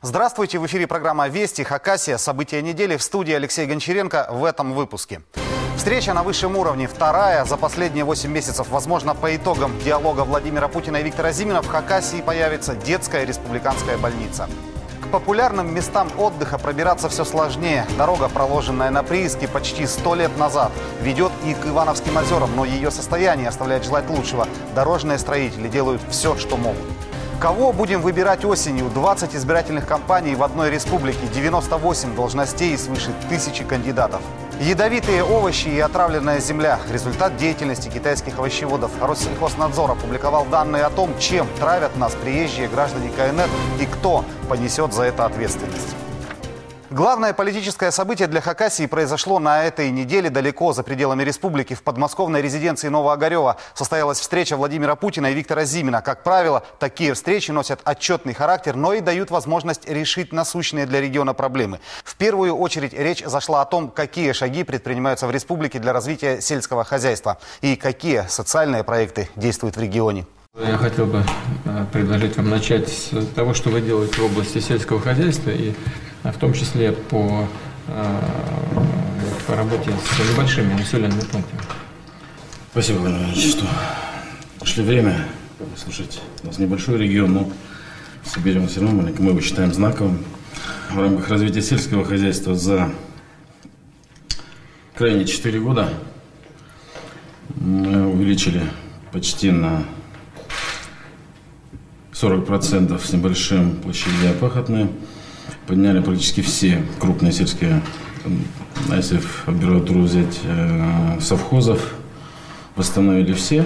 Здравствуйте, в эфире программа «Вести», Хакасия, события недели. В студии Алексей Гончаренко в этом выпуске. Встреча на высшем уровне, вторая за последние 8 месяцев. Возможно, по итогам диалога Владимира Путина и Виктора Зимина в Хакасии появится детская республиканская больница. К популярным местам отдыха пробираться все сложнее. Дорога, проложенная на прииске почти 100 лет назад, ведет и к Ивановским озерам, но ее состояние оставляет желать лучшего. Дорожные строители делают все, что могут. Кого будем выбирать осенью? 20 избирательных кампаний в одной республике, 98 должностей и свыше 1000 кандидатов. Ядовитые овощи и отравленная земля – результат деятельности китайских овощеводов. Россельхознадзор опубликовал данные о том, чем травят нас приезжие граждане КНР и кто понесет за это ответственность. Главное политическое событие для Хакасии произошло на этой неделе далеко за пределами республики. В подмосковной резиденции Новоогарева состоялась встреча Владимира Путина и Виктора Зимина. Как правило, такие встречи носят отчетный характер, но и дают возможность решить насущные для региона проблемы. В первую очередь речь зашла о том, какие шаги предпринимаются в республике для развития сельского хозяйства и какие социальные проекты действуют в регионе. Я хотел бы предложить вам начать с того, что вы делаете в области сельского хозяйства, и в том числе по работе с небольшими населенными пунктами. Спасибо, Владимир Ильич, что нашли время слушать. У нас небольшой регион, но в Сибири он все равно маленький, мы его считаем знаковым. В рамках развития сельского хозяйства за крайние 4 года мы увеличили почти на 40% с небольшим площади пахотные, подняли практически все крупные сельские, если в аббревиатуру взять, совхозов, восстановили все.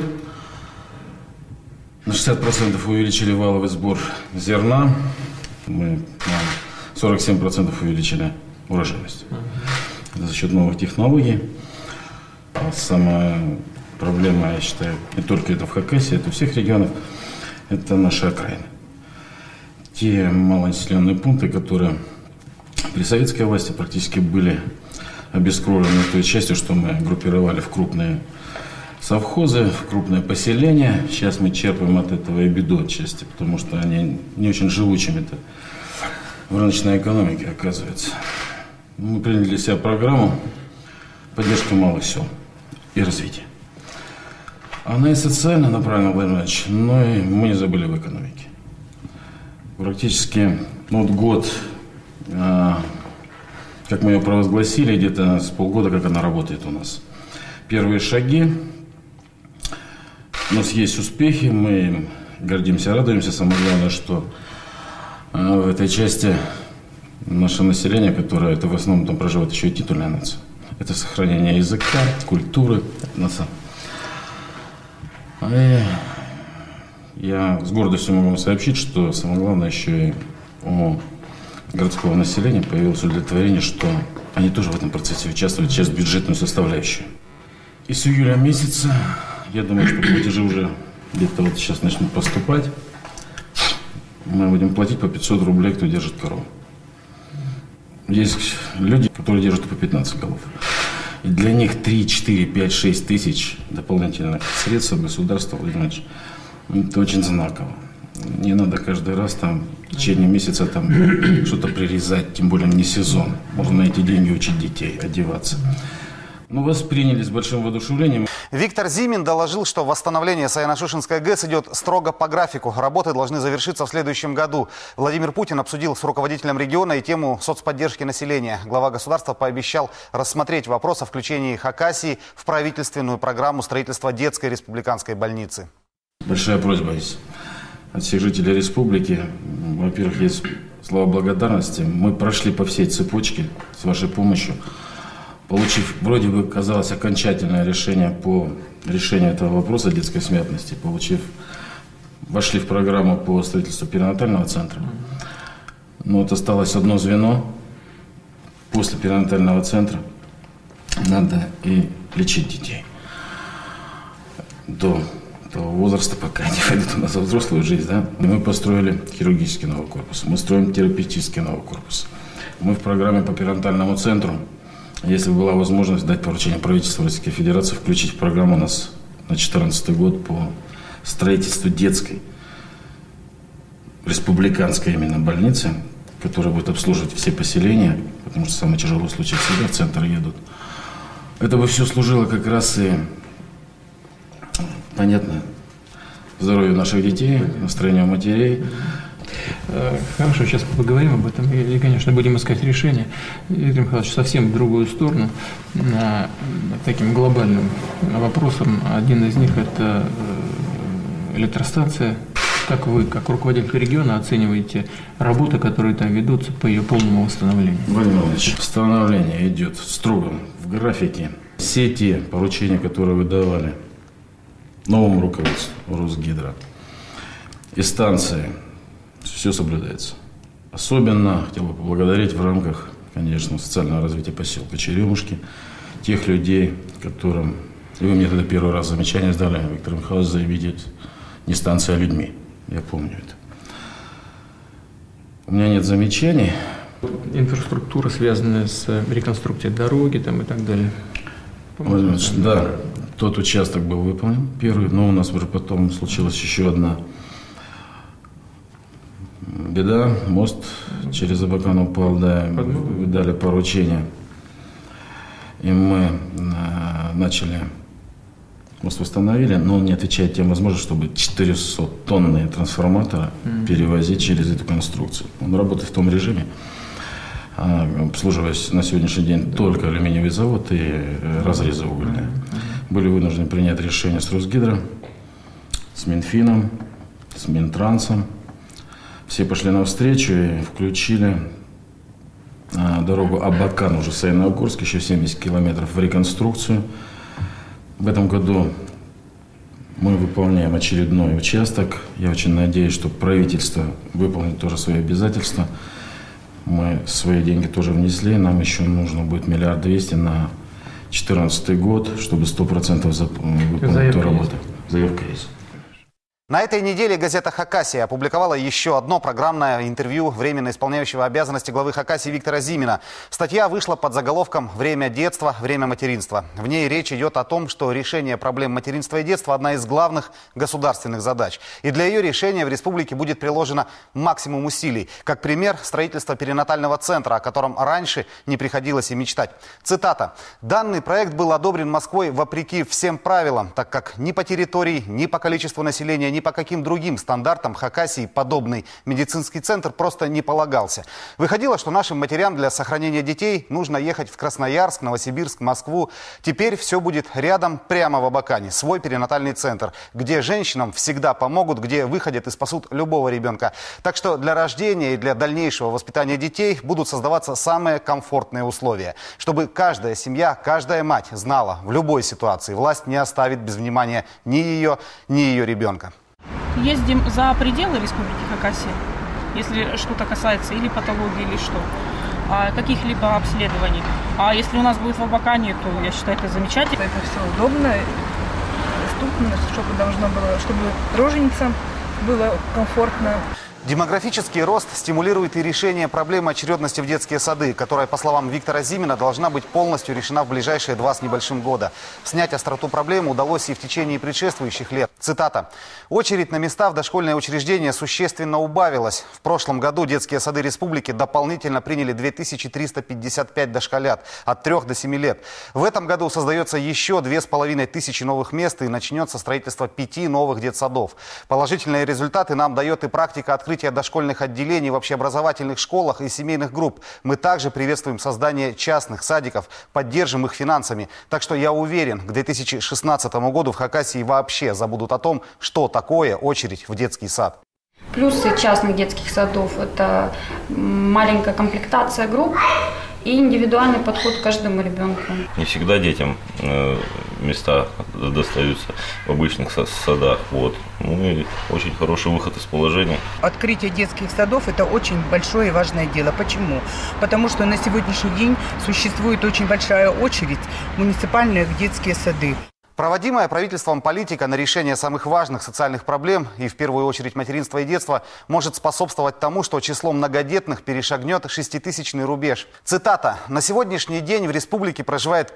На 60% увеличили валовый сбор зерна, мы на 47% увеличили урожайность. Это за счет новых технологий. Самая проблема, я считаю, не только это в Хакасии, это у всех регионов. Это наши окраины. Те малонаселенные пункты, которые при советской власти практически были обескровлены той частью, что мы группировали в крупные совхозы, в крупные поселения. Сейчас мы черпаем от этого и беду отчасти, потому что они не очень живучими-то в рыночной экономике оказываются. Мы приняли для себя программу поддержки малых сел и развития. Она и социально направлена, Владимир Ильич, но и мы не забыли в экономике. Практически год, как мы ее провозгласили, где-то с полгода, как она работает у нас. Первые шаги. У нас есть успехи, мы им гордимся, радуемся. Самое главное, что в этой части наше население, которое это в основном там проживает еще и титульная нация. Это сохранение языка, культуры, я с гордостью могу вам сообщить, что самое главное еще и у городского населения появилось удовлетворение, что они тоже в этом процессе участвуют через бюджетную составляющую. И с июля месяца, я думаю, что платежи уже где-то вот сейчас начнут поступать. Мы будем платить по 500 рублей, кто держит корову. Есть люди, которые держат по 15 голов. И для них 3, 4, 5, 6 тысяч дополнительных средств государства, Владимир Ильич, это очень знаково. Не надо каждый раз там в течение месяца там что-то прирезать, тем более не сезон. Можно на эти деньги учить детей, одеваться. Но восприняли с большим воодушевлением. Виктор Зимин доложил, что восстановление Саяно-Шушенской ГЭС идет строго по графику. Работы должны завершиться в следующем году. Владимир Путин обсудил с руководителем региона и тему соцподдержки населения. Глава государства пообещал рассмотреть вопрос о включении Хакасии в правительственную программу строительства детской республиканской больницы. Большая просьба есть от всех жителей республики. Во-первых, есть слова благодарности. Мы прошли по всей цепочке с вашей помощью, получив, вроде бы, казалось, окончательное решение по решению этого вопроса детской смертности, вошли в программу по строительству перинатального центра. Но вот осталось одно звено. После перинатального центра надо и лечить детей до того возраста, пока они войдут у нас во взрослую жизнь. Да? Мы построили хирургический новый корпус, мы строим терапевтический новый корпус. Мы в программе по перинатальному центру, если бы была возможность дать поручение правительству Российской Федерации, включить в программу у нас на 2014 год по строительству детской республиканской именно больницы, который будет обслуживать все поселения, потому что самые тяжелые случаи всегда в центр едут. Это бы все служило как раз и, понятно, здоровью наших детей, настроению матерей. Хорошо, сейчас поговорим об этом и, конечно, будем искать решение. Виктор Михайлович, совсем в другую сторону, таким глобальным вопросом. Один из них – это электростанция. Как вы, как руководитель региона, оцениваете работы, которые там ведутся по ее полному восстановлению? Владимир Иванович, восстановление идет строго в графике. Все те поручения, которые вы давали новому руководству Росгидро и станции, все соблюдается. Особенно хотел бы поблагодарить в рамках, конечно, социального развития поселка Черемушки тех людей, которым, и вы мне тогда первый раз замечание сдали, Виктор Михайлович, заявите, не станция, а людьми. Я помню это. У меня нет замечаний. Инфраструктура, связанная с реконструкцией дороги там, и так далее. Да, тот участок был выполнен, первый, но у нас уже потом случилась еще одна беда. Мост через Абакан упал, да, вы дали поручение. И мы начали, мост восстановили, но он не отвечает тем возможностям, чтобы 400-тонные трансформаторы перевозить через эту конструкцию. Он работает в том режиме, обслуживаясь на сегодняшний день только алюминиевый завод и разрезы угольные. Были вынуждены принять решение с Росгидро, с Минфином, с Минтрансом. Все пошли навстречу и включили дорогу Абакан, уже Саино-Огурск, еще 70 километров в реконструкцию. В этом году мы выполняем очередной участок. Я очень надеюсь, что правительство выполнит тоже свои обязательства. Мы свои деньги тоже внесли. Нам еще нужно будет 1 200 000 на 2014 год, чтобы 100% выполнить эту работу. Заявка есть. На этой неделе газета «Хакасия» опубликовала еще одно программное интервью временно исполняющего обязанности главы Хакасии Виктора Зимина. Статья вышла под заголовком «Время детства, время материнства». В ней речь идет о том, что решение проблем материнства и детства – одна из главных государственных задач. И для ее решения в республике будет приложено максимум усилий. Как пример – строительство перинатального центра, о котором раньше не приходилось и мечтать. Цитата. «Данный проект был одобрен Москвой вопреки всем правилам, так как ни по территории, ни по количеству населения, ни по каким другим стандартам Хакасии подобный медицинский центр просто не полагался. Выходило, что нашим матерям для сохранения детей нужно ехать в Красноярск, Новосибирск, Москву. Теперь все будет рядом, прямо в Абакане. Свой перинатальный центр, где женщинам всегда помогут, где выходят и спасут любого ребенка. Так что для рождения и для дальнейшего воспитания детей будут создаваться самые комфортные условия. Чтобы каждая семья, каждая мать знала, в любой ситуации власть не оставит без внимания ни ее ребенка». Ездим за пределы Республики Хакасия, если что-то касается или патологии, или что, каких-либо обследований. А если у нас будет в Абакане, то я считаю, это замечательно. Это все удобно, доступно, чтобы роженицам было комфортно. Демографический рост стимулирует и решение проблемы очередности в детские сады, которая, по словам Виктора Зимина, должна быть полностью решена в ближайшие 2 с небольшим года. Снять остроту проблемы удалось и в течение предшествующих лет. Цитата. «Очередь на места в дошкольные учреждения существенно убавилась. В прошлом году детские сады республики дополнительно приняли 2355 дошколят от 3 до 7 лет. В этом году создается еще 2500 новых мест и начнется строительство 5 новых детсадов. Положительные результаты нам дает и практика открытия дошкольных отделений в общеобразовательных школах и семейных групп. Мы также приветствуем создание частных садиков, поддержим их финансами. Так что я уверен, к 2016 году в Хакасии вообще забудут о том, что такое очередь в детский сад». Плюсы частных детских садов – это маленькая комплектация групп и индивидуальный подход к каждому ребенку. Не всегда детям места достаются в обычных садах. Вот. Ну и очень хороший выход из положения. Открытие детских садов – это очень большое и важное дело. Почему? Потому что на сегодняшний день существует очень большая очередь муниципальных детские сады. Проводимая правительством политика на решение самых важных социальных проблем, и в первую очередь материнства и детства, может способствовать тому, что число многодетных перешагнет 6000-й рубеж. Цитата. «На сегодняшний день в республике проживает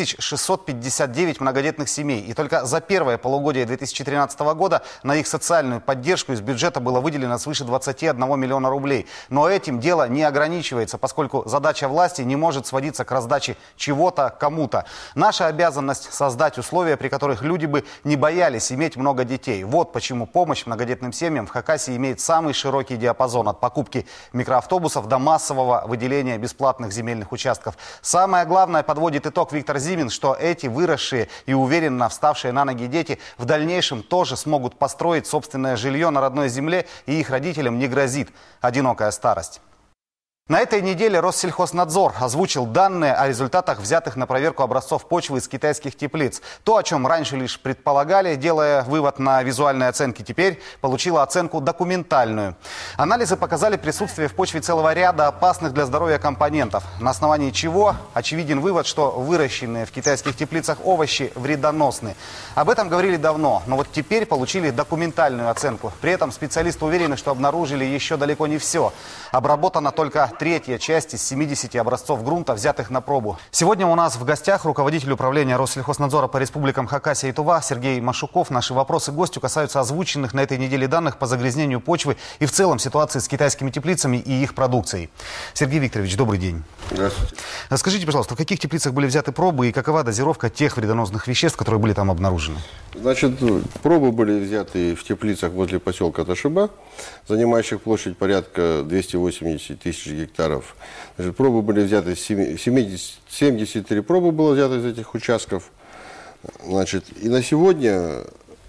5659 многодетных семей, и только за первое полугодие 2013 года на их социальную поддержку из бюджета было выделено свыше 21 миллиона рублей. Но этим дело не ограничивается, поскольку задача власти не может сводиться к раздаче чего-то кому-то. Наша обязанность создать условия, при которых люди бы не боялись иметь много детей. Вот почему помощь многодетным семьям в Хакасии имеет самый широкий диапазон от покупки микроавтобусов до массового выделения бесплатных земельных участков. Самое главное, подводит итог Виктор Зимин, что эти выросшие и уверенно вставшие на ноги дети в дальнейшем тоже смогут построить собственное жилье на родной земле, и их родителям не грозит одинокая старость. На этой неделе Россельхознадзор озвучил данные о результатах взятых на проверку образцов почвы из китайских теплиц. То, о чем раньше лишь предполагали, делая вывод на визуальные оценки, теперь получило оценку документальную. Анализы показали присутствие в почве целого ряда опасных для здоровья компонентов, на основании чего очевиден вывод, что выращенные в китайских теплицах овощи вредоносны. Об этом говорили давно, но вот теперь получили документальную оценку. При этом специалисты уверены, что обнаружили еще далеко не все. Обработана только третья часть из 70 образцов грунта, взятых на пробу. Сегодня у нас в гостях руководитель управления Россельхознадзора по республикам Хакасия и Тува Сергей Машуков. Наши вопросы гостю касаются озвученных на этой неделе данных по загрязнению почвы и в целом ситуации с китайскими теплицами и их продукцией. Сергей Викторович, добрый день. Здравствуйте. Скажите, пожалуйста, в каких теплицах были взяты пробы и какова дозировка тех вредоносных веществ, которые были там обнаружены? Значит, пробы были взяты в теплицах возле поселка Ташиба, занимающих площадь порядка 280 тысяч гектаров. Значит, пробы были взяты, 73 пробы было взято из этих участков. Значит, и на сегодня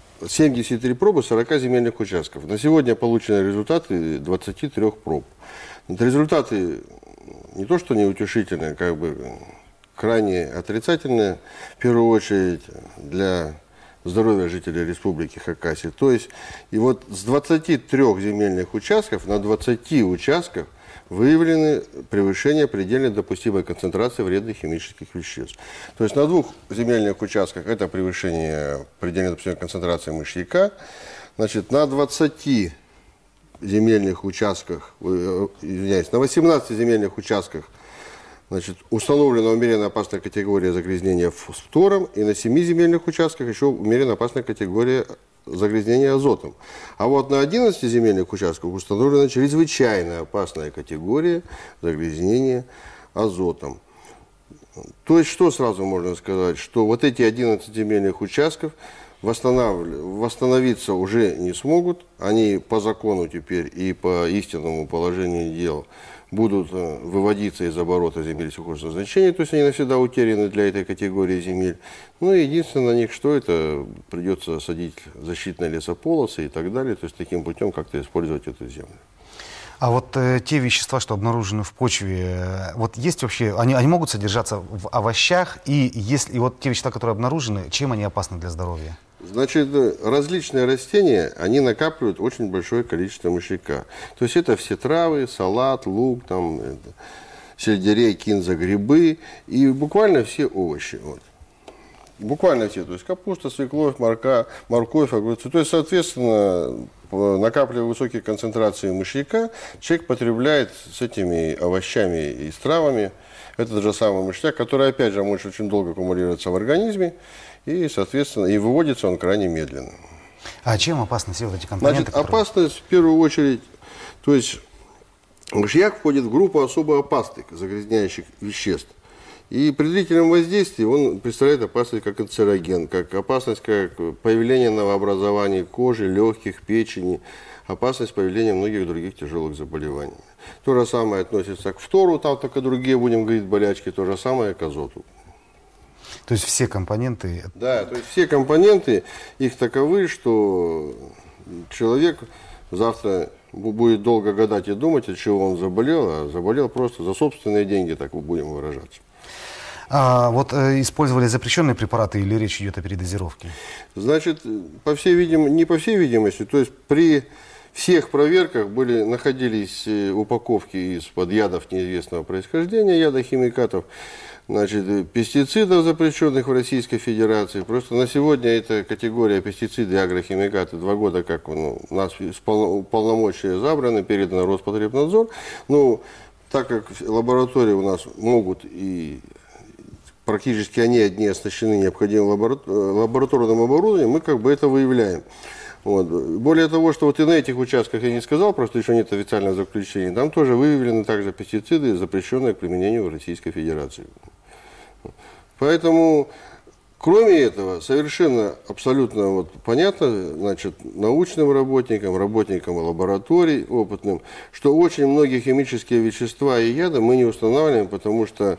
73 пробы 40 земельных участков. На сегодня получены результаты 23 проб. Результаты не то что неутешительные, как бы крайне отрицательные, в первую очередь для здоровья жителей Республики Хакасия. То есть, и вот с 23 земельных участков на 20 участках выявлены превышение предельно допустимой концентрации вредных химических веществ. То есть на 2 земельных участках это превышение предельно допустимой концентрации мышьяка. Значит, на 20 земельных участках, извиняюсь, на 18 земельных участках, значит, установлена умеренно опасная категория загрязнения фтором, и на 7 земельных участках еще умеренно опасная категория загрязнения азотом. А вот на 11 земельных участках установлена чрезвычайно опасная категория загрязнения азотом. То есть, что сразу можно сказать, что вот эти 11 земельных участков восстановиться уже не смогут. Они по закону теперь и по истинному положению дел будут выводиться из оборота земель сельхозназначения, то есть они навсегда утеряны для этой категории земель. Ну и единственное на них, что это придется садить защитные лесополосы и так далее, то есть таким путем как-то использовать эту землю. А вот те вещества, что обнаружены в почве, вот есть вообще, они могут содержаться в овощах, и вот те вещества, которые обнаружены, чем они опасны для здоровья? Значит, различные растения, они накапливают очень большое количество мышьяка. То есть это все травы, салат, лук, там, сельдерей, кинза, грибы и буквально все овощи. Вот. Буквально все, то есть капуста, свекловь, морковь, огурцы. То есть, соответственно, накапливая высокие концентрации мышьяка, человек потребляет с этими овощами и с травами этот же самый мышьяк, который, опять же, может очень долго аккумулироваться в организме, и, соответственно, и выводится он крайне медленно. А чем опасны все вот эти компоненты? Значит, опасность, в первую очередь, то есть мышьяк входит в группу особо опасных загрязняющих веществ. И при длительном воздействии он представляет опасность как канцероген, как опасность как появления новообразований кожи, легких, печени, опасность появления многих других тяжелых заболеваний. То же самое относится к фтору, там только другие, будем говорить, болячки, то же самое к азоту. То есть все компоненты? Да, то есть все компоненты, их таковы, что человек завтра будет долго гадать и думать, от чего он заболел, а заболел просто за собственные деньги, так будем выражаться. А вот использовали запрещенные препараты или речь идет о передозировке? Значит, по всей видимости, не по всей видимости, то есть при всех проверках находились упаковки из-под ядов неизвестного происхождения, ядохимикатов, значит, пестицидов, запрещенных в Российской Федерации. Просто на сегодня эта категория пестициды и агрохимикаты 2 года как у нас полномочия забраны, переданы Роспотребнадзор. Ну, так как лаборатории у нас могут и практически они одни оснащены необходимым лабораторным оборудованием, мы как бы это выявляем. Вот. Более того, что вот и на этих участках я не сказал, просто еще нет официального заключения, там тоже выявлены также пестициды, запрещенные к применению в Российской Федерации. Поэтому, кроме этого, совершенно абсолютно вот понятно, значит, научным работникам, работникам лабораторий опытным, что очень многие химические вещества и яды мы не устанавливаем, потому что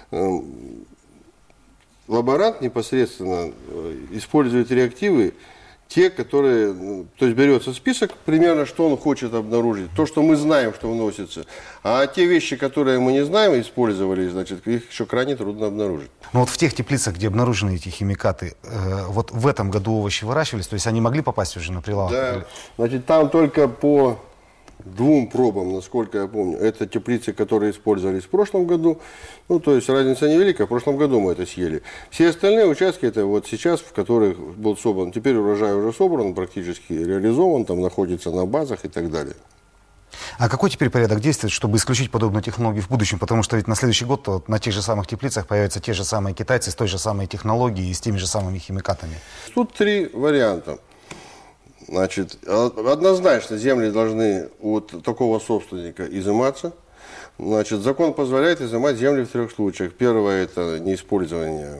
лаборант непосредственно использует реактивы, те, которые, то есть берется список, примерно, что он хочет обнаружить, то, что мы знаем, что вносится, а те вещи, которые мы не знаем, использовали, значит, их еще крайне трудно обнаружить. Но вот в тех теплицах, где обнаружены эти химикаты, вот в этом году овощи выращивались, то есть они могли попасть уже на прилавок? Да, значит, там только по 2 пробам, насколько я помню, это теплицы, которые использовались в прошлом году, ну, то есть разница невелика, в прошлом году мы это съели. Все остальные участки, это вот сейчас, в которых был собран, теперь урожай уже собран, практически реализован, там находится на базах и так далее. А какой теперь порядок действий, чтобы исключить подобные технологии в будущем? Потому что ведь на следующий год вот, на тех же самых теплицах появятся те же самые китайцы с той же самой технологией и с теми же самыми химикатами. Тут 3 варианта. Значит, однозначно земли должны от такого собственника изыматься. Значит, закон позволяет изымать земли в 3 случаях. Первое – это неиспользование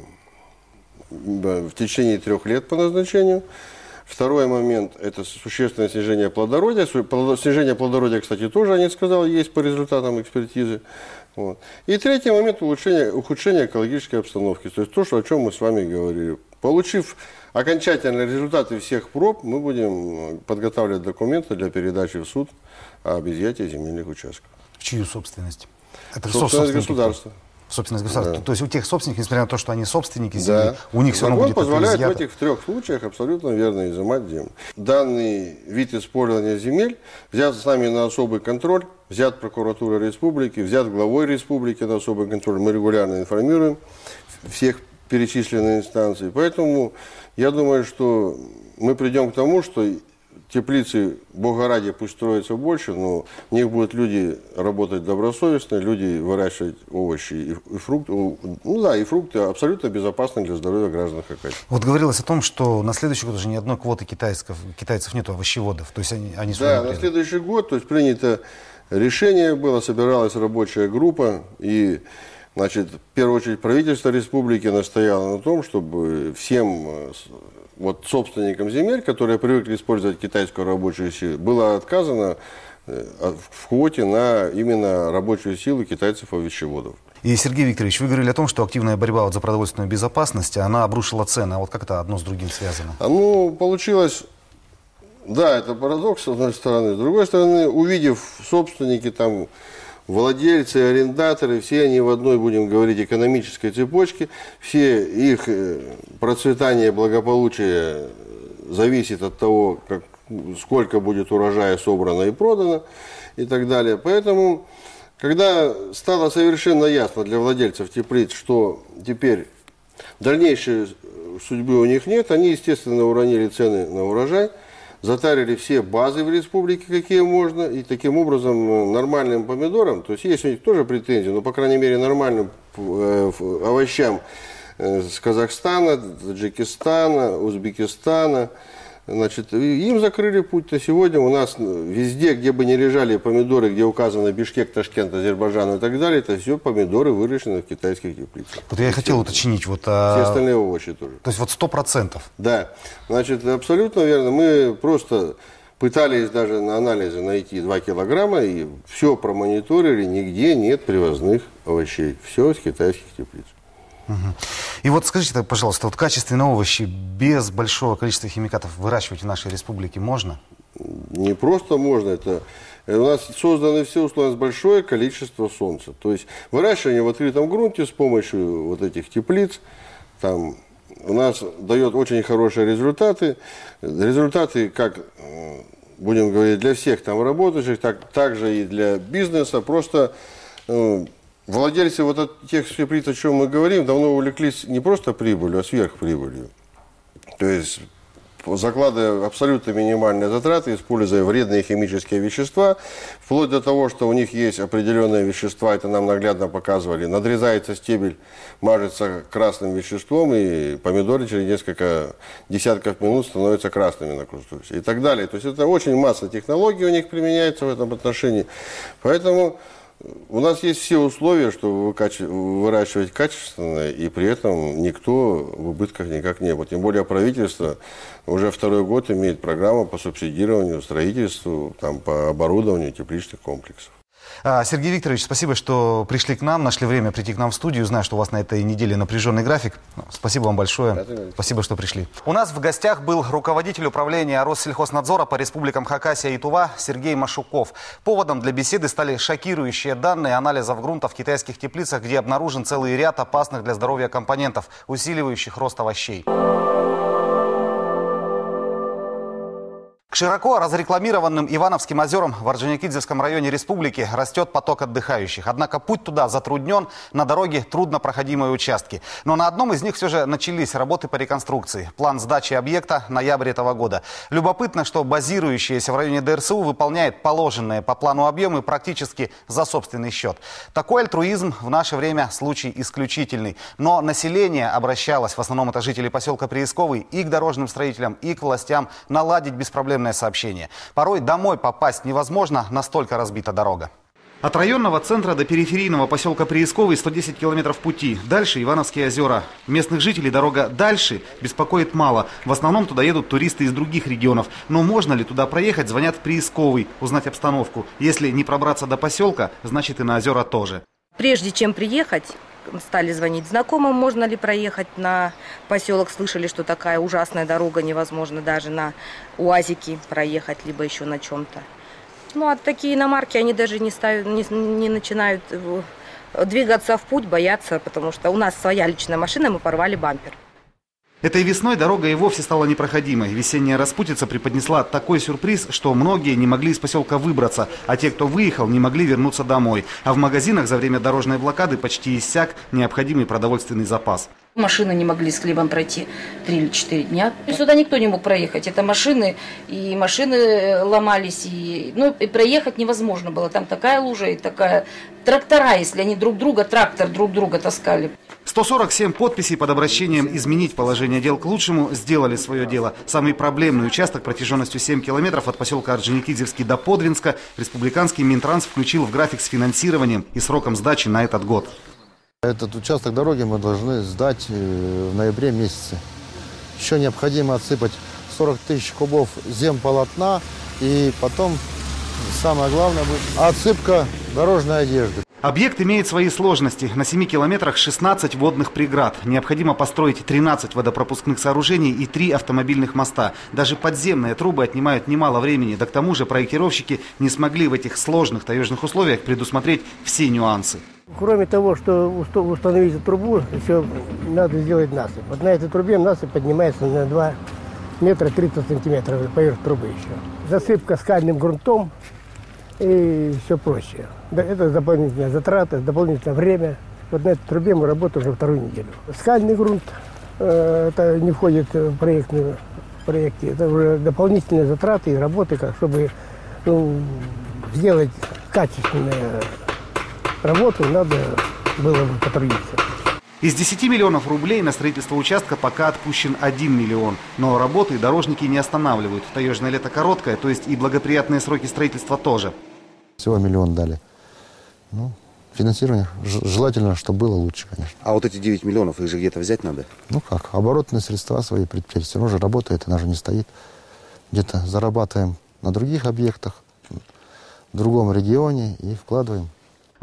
в течение 3 лет по назначению. Второй момент – это существенное снижение плодородия. Снижение плодородия, кстати, тоже, я не сказал, есть по результатам экспертизы. Вот. И третий момент – ухудшение экологической обстановки. То есть то, о чем мы с вами говорили. Получив окончательные результаты всех проб, мы будем подготавливать документы для передачи в суд об изъятии земельных участков. В чью собственность? Это собственность государства. Собственность государства. Да. То есть у тех собственников, несмотря на то, что они собственники земли, да, у них все равно будет позволяет в этих 3 случаях абсолютно верно изымать землю. Данный вид использования земель взят с нами на особый контроль, взят прокуратурой республики, взят главой республики на особый контроль. Мы регулярно информируем всех перечисленных инстанций. Поэтому я думаю, что мы придем к тому, что теплицы, Бога ради, пусть строятся больше, но в них будут люди работать добросовестно, люди выращивать овощи и фрукты, ну да, и фрукты абсолютно безопасны для здоровья граждан Хакасии. Вот говорилось о том, что на следующий год уже ни одной квоты китайцев нету, овощеводов, то есть они да, на следующий год, то есть принято решение было, собиралась рабочая группа, и, значит, в первую очередь правительство республики настояло на том, чтобы всем вот собственникам земель, которые привыкли использовать китайскую рабочую силу, было отказано в квоте на именно рабочую силу китайцев-овощеводов. И, Сергей Викторович, вы говорили о том, что активная борьба вот за продовольственную безопасность, она обрушила цены. А вот как это одно с другим связано? Ну, получилось, да, это парадокс, с одной стороны. С другой стороны, увидев собственники, там, владельцы, арендаторы, все они в одной, будем говорить, экономической цепочке, все их процветание, благополучие зависит от того, сколько будет урожая собрано и продано и так далее. Поэтому, когда стало совершенно ясно для владельцев теплиц, что теперь дальнейшей судьбы у них нет, они, естественно, уронили цены на урожай, затарили все базы в республике, какие можно, и таким образом нормальным помидорам, то есть есть у них тоже претензии, но, по крайней мере, нормальным овощам с Казахстана, Таджикистана, Узбекистана, значит, им закрыли путь. На сегодня у нас везде, где бы ни лежали помидоры, где указано Бишкек, Ташкент, Азербайджан и так далее, это все помидоры выращены в китайских теплицах. Вот я хотел уточнить. Вот, все остальные овощи тоже. То есть вот 100%? Да. Значит, абсолютно верно. Мы просто пытались даже на анализы найти 2 килограмма и все промониторили, нигде нет привозных овощей. Все из китайских теплиц. Угу. И вот скажите, пожалуйста, вот качественные овощи без большого количества химикатов выращивать в нашей республике можно? Не просто можно, это у нас созданы все условия, у нас большое количество солнца. То есть выращивание в открытом грунте с помощью вот этих теплиц там у нас дает очень хорошие результаты. Результаты как будем говорить, для всех там работающих, также и для бизнеса. Просто владельцы вот от тех теплиц, о чем мы говорим, давно увлеклись не просто прибылью, а сверхприбылью. То есть закладывая абсолютно минимальные затраты, используя вредные химические вещества, вплоть до того, что у них есть определенные вещества, это нам наглядно показывали, надрезается стебель, мажется красным веществом, и помидоры через несколько десятков минут становятся красными на крусту и так далее. То есть это очень масса технологий у них применяется в этом отношении. Поэтому у нас есть все условия, чтобы выращивать качественно, и при этом никто в убытках никак не был. Тем более правительство уже второй год имеет программу по субсидированию, строительству, там, по оборудованию тепличных комплексов. Сергей Викторович, спасибо, что пришли к нам, нашли время прийти к нам в студию. Знаю, что у вас на этой неделе напряженный график. Спасибо вам большое. Спасибо, что пришли. У нас в гостях был руководитель управления Россельхознадзора по республикам Хакасия и Тува Сергей Машуков. Поводом для беседы стали шокирующие данные анализов грунта в китайских теплицах, где обнаружен целый ряд опасных для здоровья компонентов, усиливающих рост овощей. К широко разрекламированным Ивановским озерам в Орджоникидзевском районе республики растет поток отдыхающих. Однако путь туда затруднен, на дороге труднопроходимые участки. Но на одном из них все же начались работы по реконструкции. План сдачи объекта – ноябрь этого года. Любопытно, что базирующаяся в районе ДРСУ выполняет положенные по плану объемы практически за собственный счет. Такой альтруизм в наше время случай исключительный. Но население обращалось, в основном это жители поселка Приисковый, и к дорожным строителям, и к властям наладить беспроблемное сообщение. Порой домой попасть невозможно, настолько разбита дорога. От районного центра до периферийного поселка Приисковый 110 километров пути. Дальше Ивановские озера. Местных жителей дорога дальше беспокоит мало. В основном туда едут туристы из других регионов. Но можно ли туда проехать, звонят в Приисковый, узнать обстановку. Если не пробраться до поселка, значит и на озера тоже. Прежде чем приехать, стали звонить знакомым, можно ли проехать на поселок. Слышали, что такая ужасная дорога, невозможно даже на УАЗике проехать, либо еще на чем-то. Ну, а такие иномарки, они даже не начинают двигаться в путь, боятся, потому что у нас своя личная машина, мы порвали бампер. Этой весной дорога и вовсе стала непроходимой. Весенняя распутица преподнесла такой сюрприз, что многие не могли из поселка выбраться, а те, кто выехал, не могли вернуться домой. А в магазинах за время дорожной блокады почти иссяк необходимый продовольственный запас. Машины не могли с хлебом пройти 3 или 4 дня. И сюда никто не мог проехать. Это машины, и машины ломались, и проехать невозможно было. Там такая лужа и такая... Трактора, если они трактор друг друга таскали. 147 подписей под обращением изменить положение дел к лучшему сделали свое дело. Самый проблемный участок протяженностью 7 километров от поселка Орджоникидзевский до Подвинска республиканский Минтранс включил в график с финансированием и сроком сдачи на этот год. Этот участок дороги мы должны сдать в ноябре месяце. Еще необходимо отсыпать 40 тысяч кубов земполотна, и потом самое главное будет отсыпка дорожной одежды. Объект имеет свои сложности. На 7 километрах 16 водных преград. Необходимо построить 13 водопропускных сооружений и 3 автомобильных моста. Даже подземные трубы отнимают немало времени. Да к тому же проектировщики не смогли в этих сложных таежных условиях предусмотреть все нюансы. Кроме того, что установить трубу, еще надо сделать насыпь. Вот на этой трубе насыпь поднимается на 2 метра 30 сантиметров поверх трубы еще. Засыпка скальным грунтом и все прочее. Это дополнительные затраты, дополнительное время. Вот на этой трубе мы работаем уже 2-ю неделю. Скальный грунт, это не входит в проекте, это уже дополнительные затраты и работы, чтобы сделать качественную работу, надо было бы потрудиться. Из 10 миллионов рублей на строительство участка пока отпущен 1 миллион. Но работы дорожники не останавливают. Таежное лето короткое, то есть и благоприятные сроки строительства тоже. Всего 1 миллион дали. Финансирование желательно, чтобы было лучше, конечно. А вот эти 9 миллионов, их же где-то взять надо? Оборотные средства свои предприятия. Все равно же работает, она же не стоит. Где-то зарабатываем на других объектах, в другом регионе и вкладываем.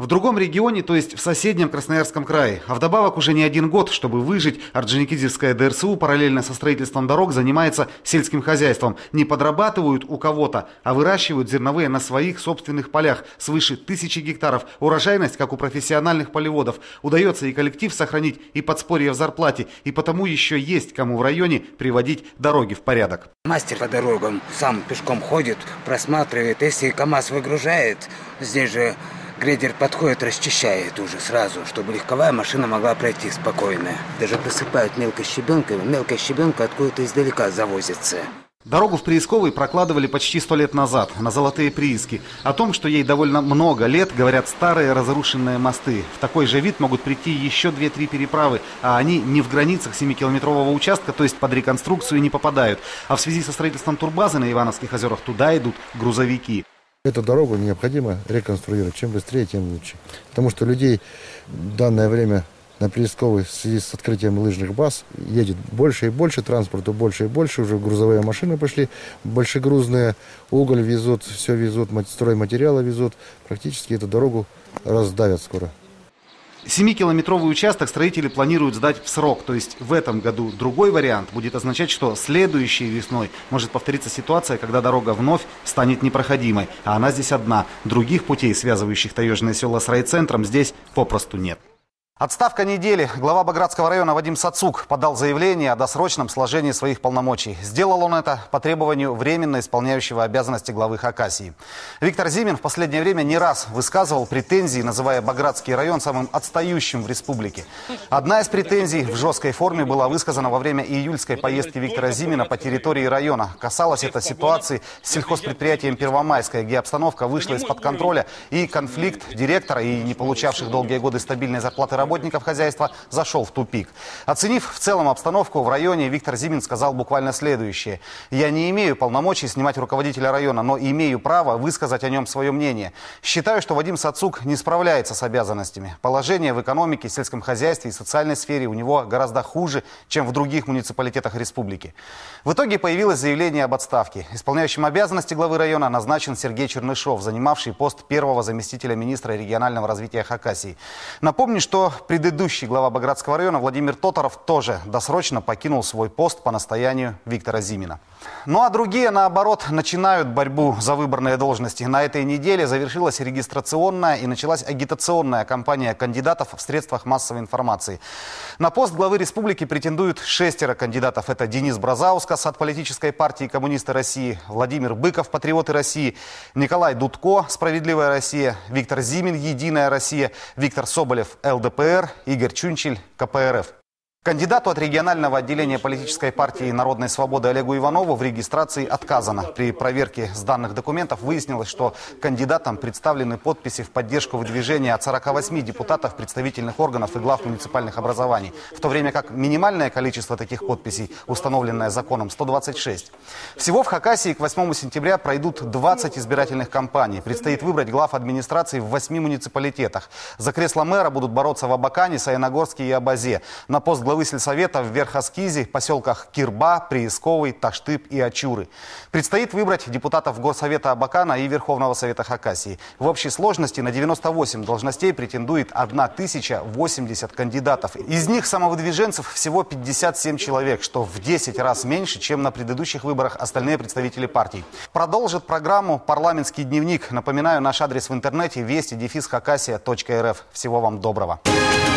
В другом регионе, то есть в соседнем Красноярском крае. А вдобавок уже не один год, чтобы выжить, Орджоникидзевская ДРСУ параллельно со строительством дорог занимается сельским хозяйством. Не подрабатывают у кого-то, а выращивают зерновые на своих собственных полях свыше 1000 гектаров. Урожайность, как у профессиональных полеводов. Удается и коллектив сохранить, и подспорье в зарплате. И потому еще есть кому в районе приводить дороги в порядок. Мастер по дорогам сам пешком ходит, просматривает. Если КАМАЗ выгружает, здесь же грейдер подходит, расчищает уже сразу, чтобы легковая машина могла пройти спокойно. Даже посыпают мелкой щебенкой откуда-то издалека завозится. Дорогу в Приисковый прокладывали почти 100 лет назад, на Золотые прииски. О том, что ей довольно много лет, говорят старые разрушенные мосты. В такой же вид могут прийти еще 2-3 переправы, а они не в границах 7-километрового участка, то есть под реконструкцию не попадают. А в связи со строительством турбазы на Ивановских озерах туда идут грузовики. Эту дорогу необходимо реконструировать. Чем быстрее, тем лучше. Потому что людей в данное время на Приисковой в связи с открытием лыжных баз едет больше и больше, транспорту больше и больше. Уже грузовые машины пошли, большегрузные, уголь везут, все везут, стройматериалы везут. Практически эту дорогу раздавят скоро. 7-километровый участок строители планируют сдать в срок, то есть в этом году. Другой вариант будет означать, что следующей весной может повториться ситуация, когда дорога вновь станет непроходимой, а она здесь одна. Других путей, связывающих таежные села с райцентром, здесь попросту нет. Отставка недели. Глава Багратского района Вадим Сацук подал заявление о досрочном сложении своих полномочий. Сделал он это по требованию временно исполняющего обязанности главы Хакасии. Виктор Зимин в последнее время не раз высказывал претензии, называя Багратский район самым отстающим в республике. Одна из претензий в жесткой форме была высказана во время июльской поездки Виктора Зимина по территории района. Касалось это ситуации с сельхозпредприятием «Первомайское», где обстановка вышла из-под контроля, и конфликт директора и не получавших долгие годы стабильной зарплаты работников хозяйства зашел в тупик. Оценив в целом обстановку в районе, Виктор Зимин сказал буквально следующее. «Я не имею полномочий снимать руководителя района, но имею право высказать о нем свое мнение. Считаю, что Вадим Сацук не справляется с обязанностями. Положение в экономике, сельском хозяйстве и социальной сфере у него гораздо хуже, чем в других муниципалитетах республики». В итоге появилось заявление об отставке. Исполняющим обязанности главы района назначен Сергей Чернышов, занимавший пост первого заместителя министра регионального развития Хакасии. Напомню, что предыдущий глава Багратского района Владимир Тоторов тоже досрочно покинул свой пост по настоянию Виктора Зимина. Ну а другие, наоборот, начинают борьбу за выборные должности. На этой неделе завершилась регистрационная и началась агитационная кампания кандидатов в средствах массовой информации. На пост главы республики претендуют 6 кандидатов. Это Денис Бразаускас от политической партии «Коммунисты России», Владимир Быков, «Патриоты России», Николай Дудко, «Справедливая Россия», Виктор Зимин, «Единая Россия», Виктор Соболев, ЛДПР, Игорь Чунчель, КПРФ. Кандидату от регионального отделения политической партии «Народной свободы» Олегу Иванову в регистрации отказано. При проверке с данных документов выяснилось, что кандидатам представлены подписи в поддержку выдвижения от 48 депутатов представительных органов и глав муниципальных образований, в то время как минимальное количество таких подписей, установленное законом, 126. Всего в Хакасии к 8 сентября пройдут 20 избирательных кампаний. Предстоит выбрать глав администрации в 8 муниципалитетах. За кресло мэра будут бороться в Абакане, Саяногорске и Абазе. На пост главы сельсовета в Верхоскизе, поселках Кирба, Приисковый, Таштып и Ачуры. Предстоит выбрать депутатов Горсовета Абакана и Верховного Совета Хакасии. В общей сложности на 98 должностей претендует 1080 кандидатов. Из них самовыдвиженцев всего 57 человек, что в 10 раз меньше, чем на предыдущих выборах остальные представители партий. Продолжит программу «Парламентский дневник». Напоминаю, наш адрес в интернете вести-хакасия.рф. Всего вам доброго.